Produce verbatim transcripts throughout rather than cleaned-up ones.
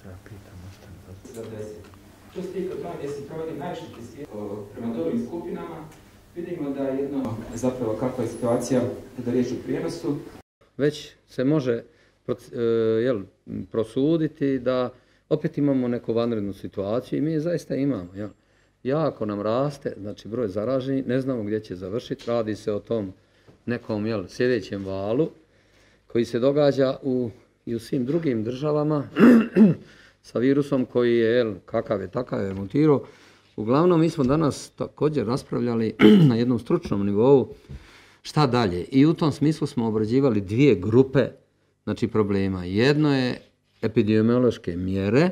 ja pitam, ostajem za deset. Što se tiče toga gdje se provodi najviše testiranje prema dobrim skupinama, vidimo da je jedno, zapravo kakva je situacija kada riječ o prijenosu. Već se može jel, prosuditi da opet imamo neku vanrednu situaciju i mi je zaista imamo. Jel. Jako nam raste, znači broj zaraženih, ne znamo gdje će završiti, radi se o tom nekom jel, sljedećem valu koji se događa u, i u svim drugim državama sa virusom koji je, jel, kakav je, takav je mutirao. Uglavnom, mi smo danas također raspravljali na jednom stručnom nivou šta dalje. I u tom smislu smo obrađivali dvije grupe znači, problema. Jedno je epidemiološke mjere,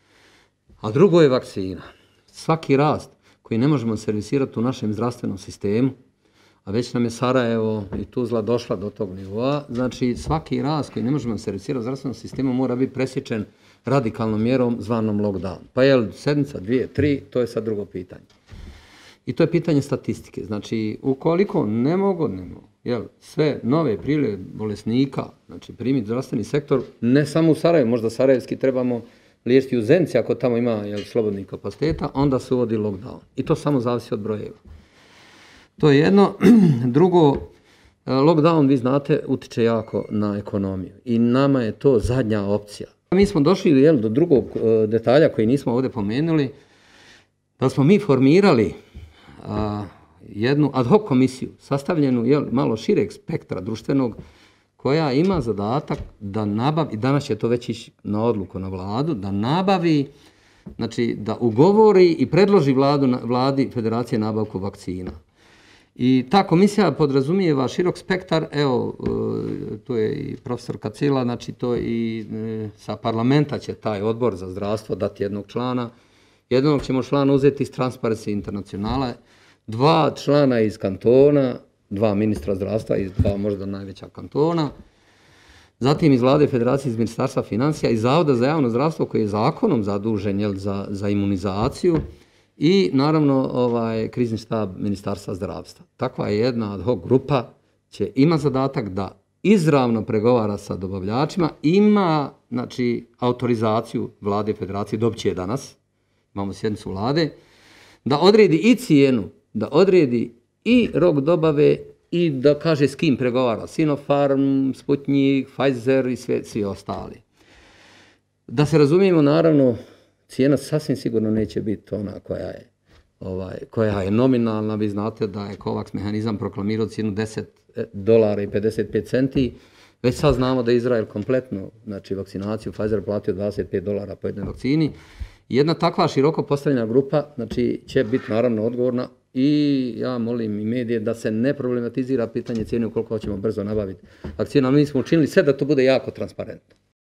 a drugo je vakcina. Svaki rast koji ne možemo servisirati u našem zdravstvenom sistemu, a već nam je Sarajevo i Tuzla došla do tog nivoa, znači svaki rast koji ne možemo servisirati u zdravstvenom sistemu mora biti presječen radikalnom mjerom zvanom lockdown. Pa je li sedmica, dvije, tri, to je sad drugo pitanje. I to je pitanje statistike. Znači, ukoliko ne mogu, ne mogu, jel, sve nove prilike bolesnika, znači primiti zdravstveni sektor, ne samo u Sarajevu, možda sarajevski trebamo liječiti u Zenci ako tamo ima jel, slobodnih kapaciteta, onda se uvodi lockdown. I to samo zavisi od brojeva. To je jedno. Drugo, lockdown, vi znate, utiče jako na ekonomiju. I nama je to zadnja opcija. Mi smo došli jel, do drugog detalja koji nismo ovdje pomenuli, da smo mi formirali a, jednu ad hoc komisiju, sastavljenu jel, malo šireg spektra društvenog, koja ima zadatak da nabavi, i danas će to već ići na odluku na vladu, da nabavi, znači da ugovori i predloži vladu, vladi Federacije nabavku vakcina. I ta komisija podrazumijeva širok spektar, evo, tu je i profesor Kacila, znači to i sa parlamenta će taj odbor za zdravstvo dati jednog člana. Jednog ćemo člana uzeti iz Transparency Internacionala, dva člana iz kantona, dva ministra zdravstva iz dva možda najveća kantona, zatim iz vlade Federacije iz Ministarstva financija i Zavoda za javno zdravstvo koji je zakonom zadužen jel, za, za imunizaciju i naravno ovaj, krizni štab Ministarstva zdravstva. Takva je jedna ad hoc grupa, će ima zadatak da izravno pregovara sa dobavljačima, ima znači, autorizaciju vlade Federacije, dobit će je danas, imamo sjednicu vlade, da odredi i cijenu, da odredi i rok dobave i da kaže s kim pregovara, Sinopharm, Sputnik, Pfizer i sve, svi ostali. Da se razumijemo, naravno, cijena sasvim sigurno neće biti ona koja je, ovaj, koja je nominalna. Vi znate da je COVAX mehanizam proklamirao cijenu deset dolara i pedeset pet centi. Već sad znamo da je Izrael kompletno, znači vakcinaciju Pfizer platio dvadeset pet dolara po jednoj vakcini. Jedna takva široko postavljena grupa znači, će biti naravno odgovorna i ja molim i medije da se ne problematizira pitanje cijene ukoliko hoćemo brzo nabaviti vakcinu. Mi smo učinili sve da to bude jako transparentno.